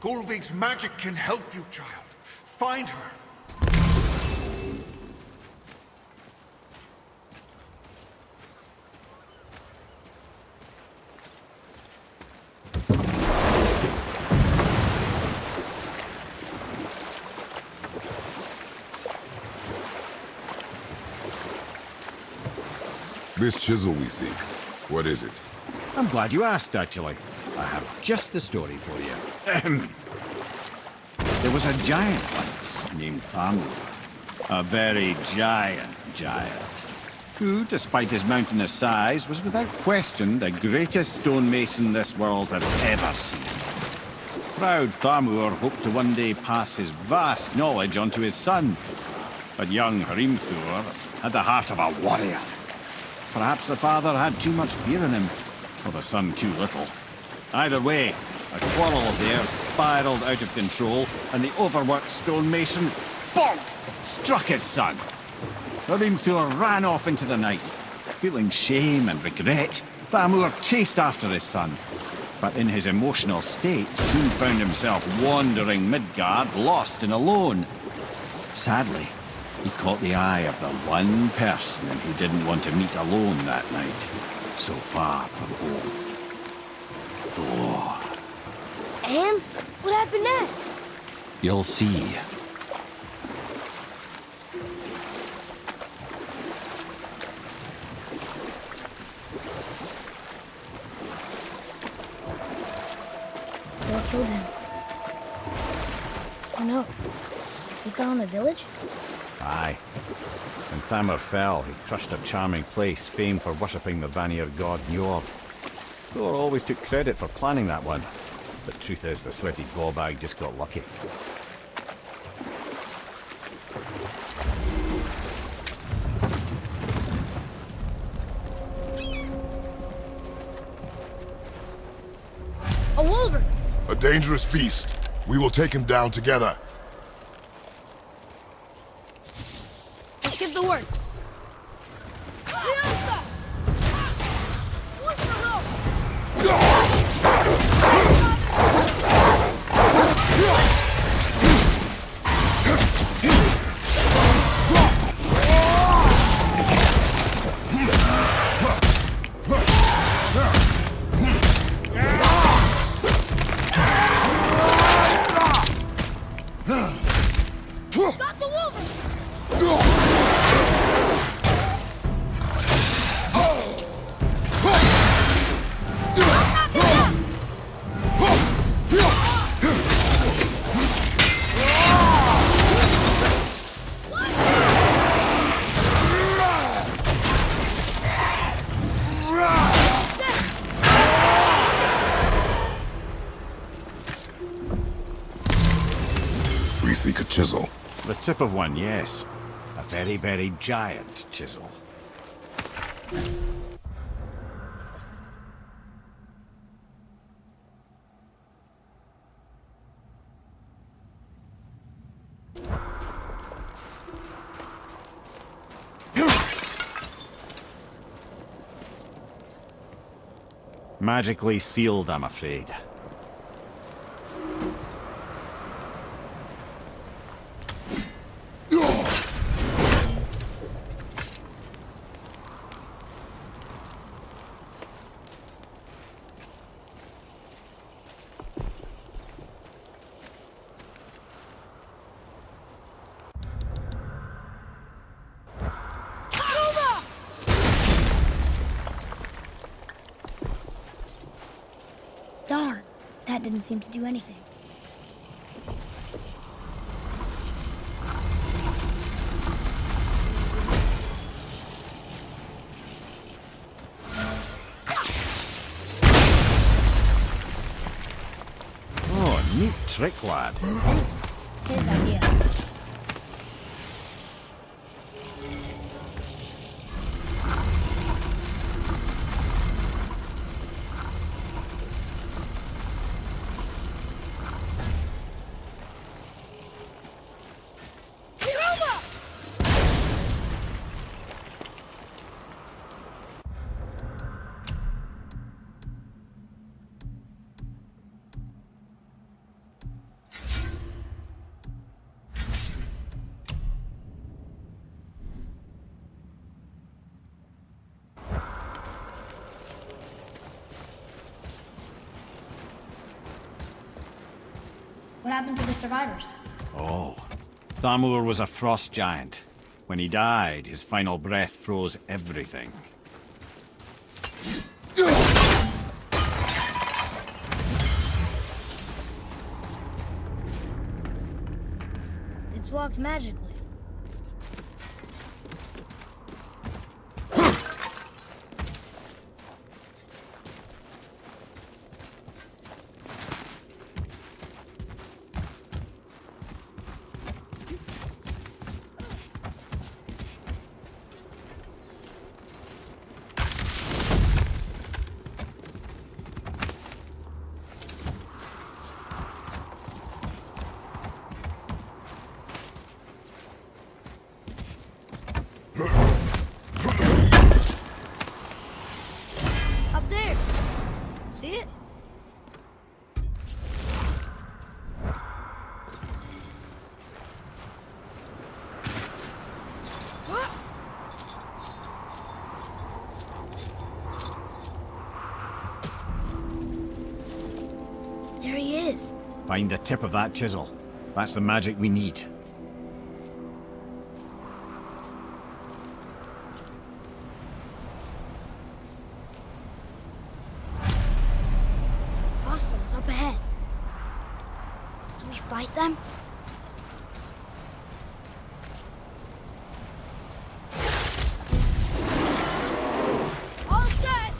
Gulvig's magic can help you, child. Find her. This chisel we seek, what is it? I'm glad you asked, actually. I have just the story for you. Ahem. There was a giant once named Thamur. A very giant, who, despite his mountainous size, was without question the greatest stonemason this world had ever seen. Proud Thamur hoped to one day pass his vast knowledge on to his son. But young Hrimthur had the heart of a warrior. Perhaps the father had too much fear in him, or the son too little. Either way, a quarrel of theirs spiraled out of control, and the overworked stonemason, bonk, struck his son. Hrimthur ran off into the night. Feeling shame and regret, Thamur chased after his son, but in his emotional state soon found himself wandering Midgard, lost and alone. Sadly, he caught the eye of the one person he didn't want to meet alone that night, so far from home. Thor. And? What happened next? You'll see. Thor killed him. Oh no. He fell in a village? Aye. When Thamur fell, he crushed a charming place famed for worshipping the Vanir god Njord. Thor always took credit for planning that one, but truth is the sweaty ballbag just got lucky. A wolverine! A dangerous beast. We will take him down together. Let's give the word. Got the wolverine! We seek a chisel. The tip of one, yes. A very, very giant chisel. Magically sealed, I'm afraid. Darn, that didn't seem to do anything. Oh, neat trick, lad. Thanks. His idea. What happened to the survivors? Oh, Thamur was a frost giant. When he died, his final breath froze everything. It's locked magically. Up there. See it? There he is. Find the tip of that chisel. That's the magic we need. Hostiles up ahead. Do we fight them? All set!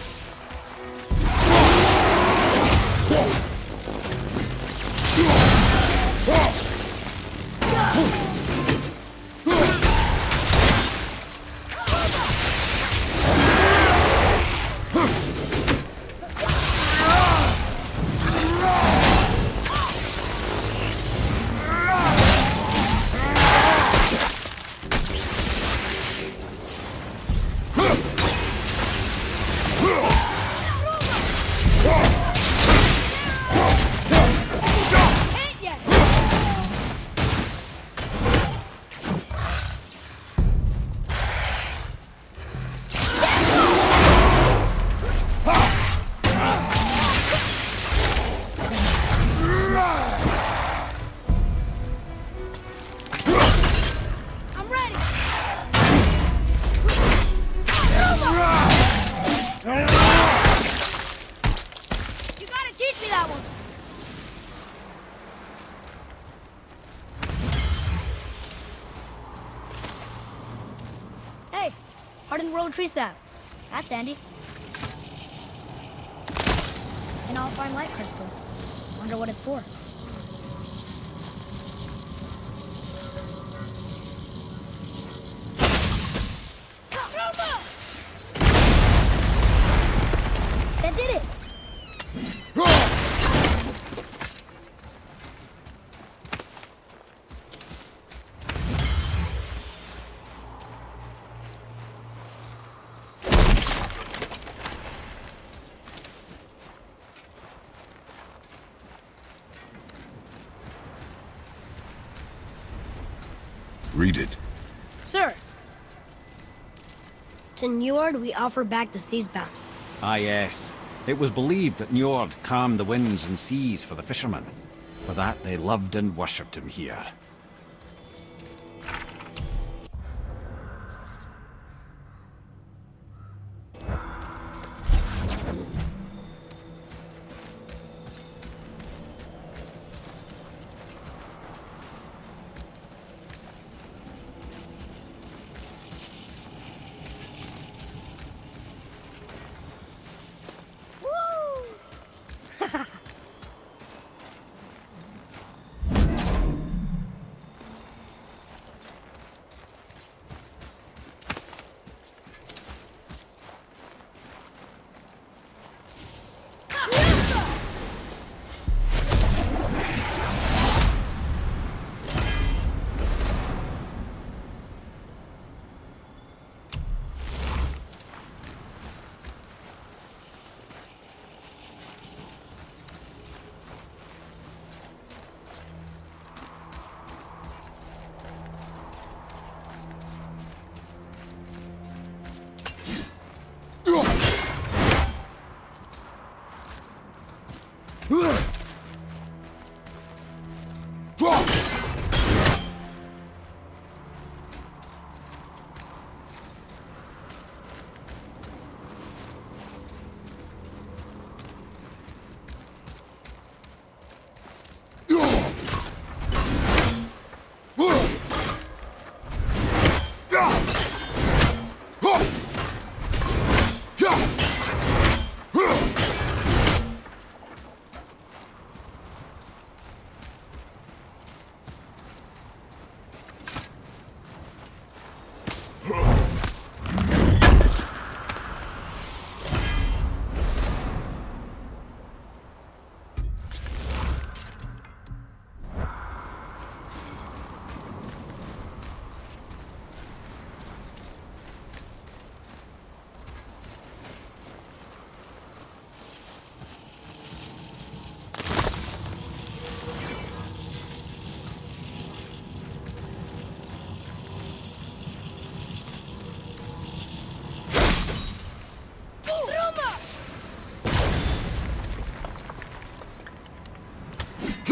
Hit ya! I'm ready! You gotta teach me that one! Hey, hardened world tree sap. That's handy. An all-fine light crystal. Wonder what it's for. That did it! Read it. Sir, to Njord we offer back the sea's bounty. Ah yes. It was believed that Njord calmed the winds and seas for the fishermen. For that they loved and worshipped him here. Woo!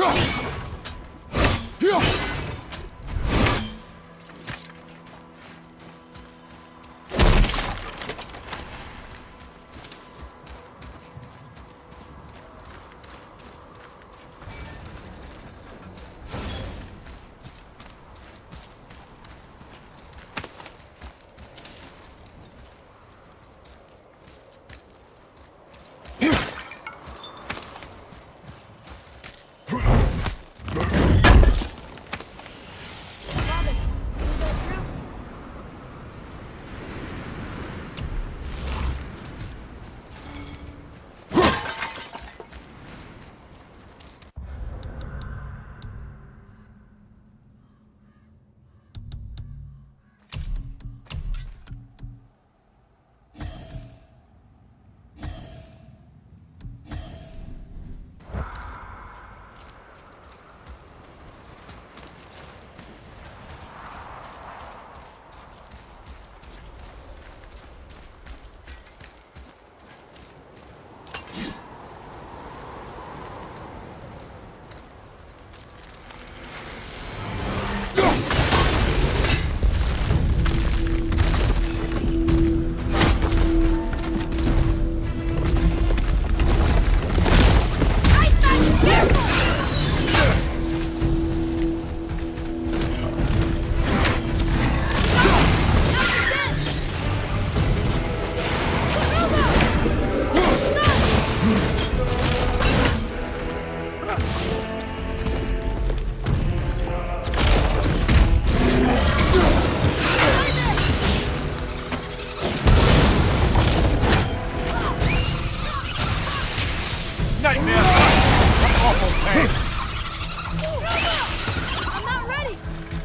I'm not ready!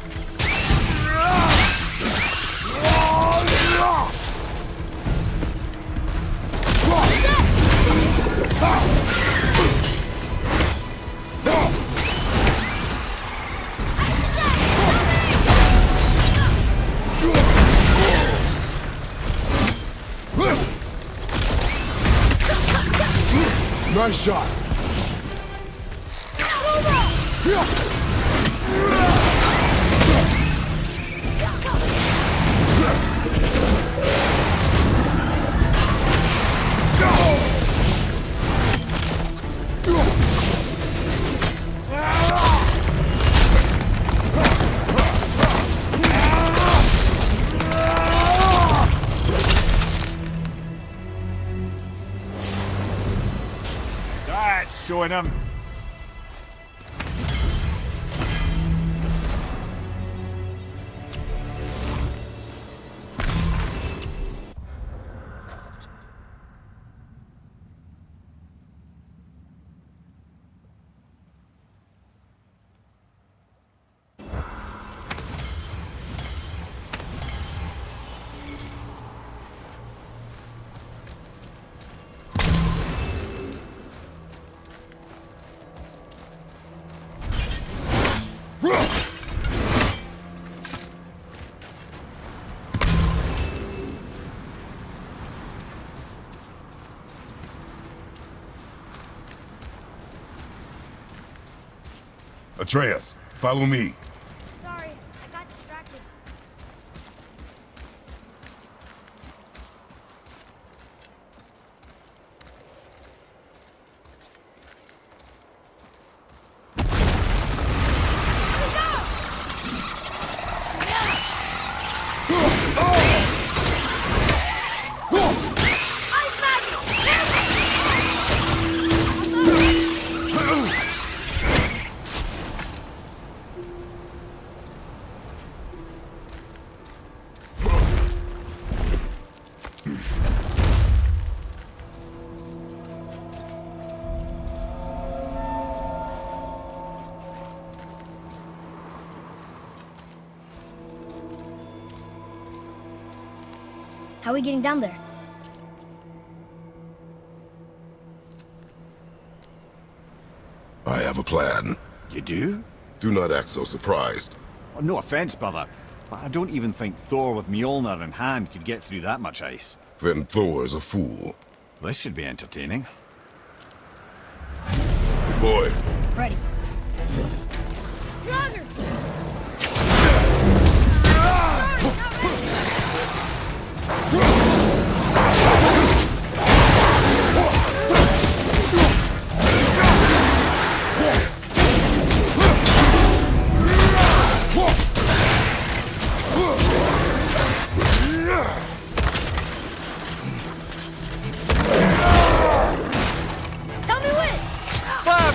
Nice shot. That's showing him. Atreus, follow me. Sorry, I got distracted. How are we getting down there? I have a plan. You do? Do not act so surprised. Oh, no offense, brother, but I don't even think Thor with Mjolnir in hand could get through that much ice. Then Thor's a fool. This should be entertaining. Boy, Ready.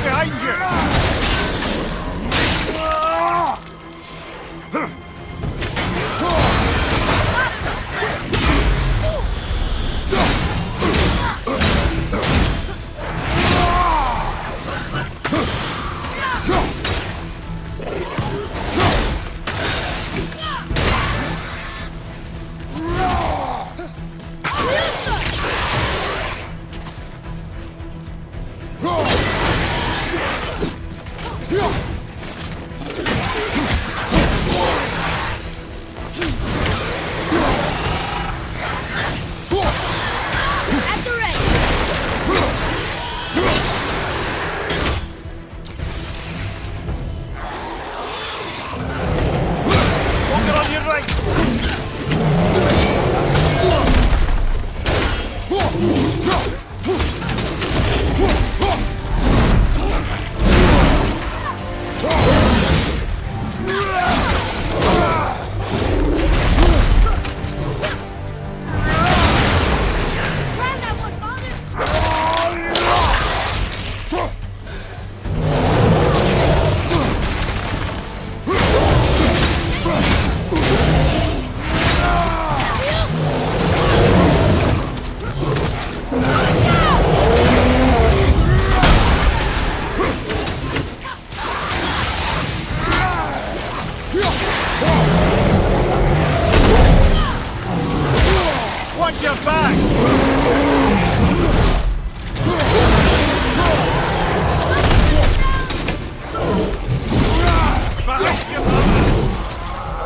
behind you! At the ready. Walker on your right! Grab that one, Father. Watch your back! Behind you, man!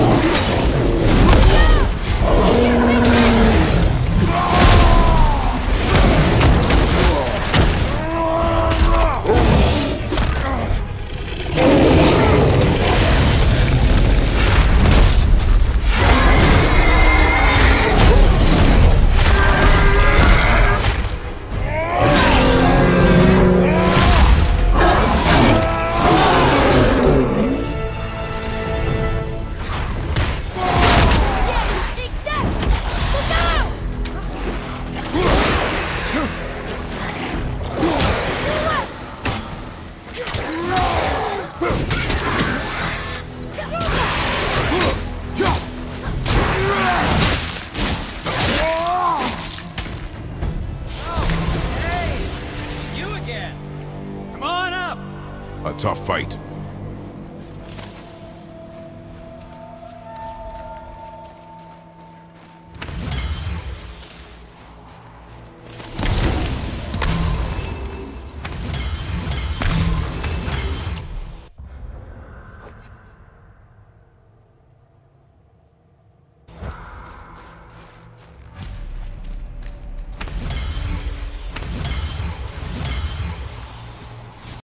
Take that! Look out! You again! Come on up! A tough fight.